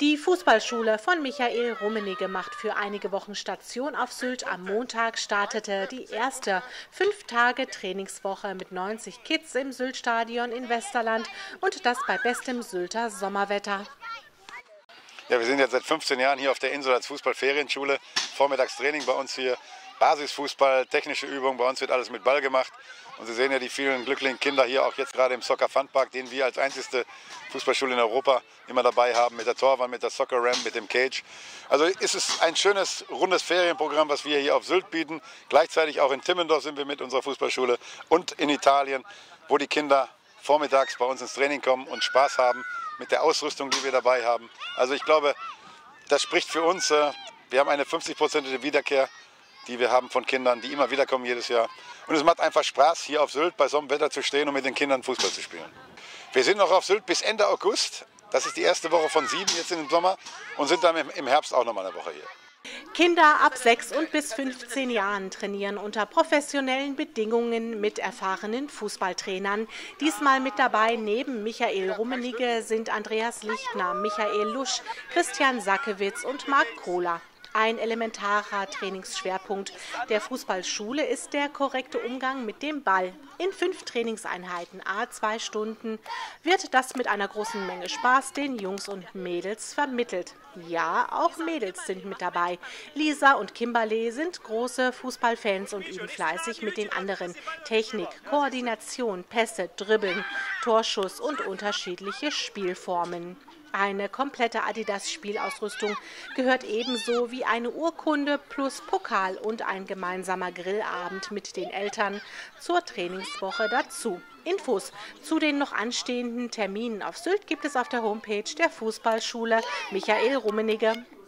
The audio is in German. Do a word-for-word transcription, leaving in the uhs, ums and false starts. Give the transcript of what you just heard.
Die Fußballschule von Michael Rummenigge macht für einige Wochen Station auf Sylt. Am Montag startete die erste fünf Tage Trainingswoche mit neunzig Kids im Syltstadion in Westerland und das bei bestem Sylter Sommerwetter. Ja, wir sind jetzt seit fünfzehn Jahren hier auf der Insel als Fußballferienschule. Vormittagstraining bei uns hier, Basisfußball, technische Übungen, bei uns wird alles mit Ball gemacht. Und Sie sehen ja die vielen glücklichen Kinder hier, auch jetzt gerade im Soccer Fun Park, den wir als einzigste Fußballschule in Europa immer dabei haben, mit der Torwand, mit der Soccer Ramp, mit dem Cage. Also ist es ein schönes, rundes Ferienprogramm, was wir hier auf Sylt bieten. Gleichzeitig auch in Timmendorf sind wir mit unserer Fußballschule und in Italien, wo die Kinder vormittags bei uns ins Training kommen und Spaß haben mit der Ausrüstung, die wir dabei haben. Also ich glaube, das spricht für uns. Wir haben eine fünfzig-prozentige Wiederkehr, die wir haben von Kindern, die immer wieder kommen jedes Jahr. Und es macht einfach Spaß, hier auf Sylt bei so einem Wetter zu stehen und mit den Kindern Fußball zu spielen. Wir sind noch auf Sylt bis Ende August. Das ist die erste Woche von sieben jetzt in dem Sommer und sind dann im Herbst auch noch mal eine Woche hier. Kinder ab sechs und bis fünfzehn Jahren trainieren unter professionellen Bedingungen mit erfahrenen Fußballtrainern. Diesmal mit dabei neben Michael Rummenigge sind Andreas Lichtner, Michael Lusch, Christian Sackewitz und Marc Kohler. Ein elementarer Trainingsschwerpunkt der Fußballschule ist der korrekte Umgang mit dem Ball. In fünf Trainingseinheiten à zwei Stunden wird das mit einer großen Menge Spaß den Jungs und Mädels vermittelt. Ja, auch Mädels sind mit dabei. Lisa und Kimberly sind große Fußballfans und üben fleißig mit den anderen Technik, Koordination, Pässe, Dribbeln, Torschuss und unterschiedliche Spielformen. Eine komplette Adidas-Spielausrüstung gehört ebenso wie eine Urkunde plus Pokal und ein gemeinsamer Grillabend mit den Eltern zur Trainingswoche dazu. Infos zu den noch anstehenden Terminen auf Sylt gibt es auf der Homepage der Fußballschule Michael Rummenigge.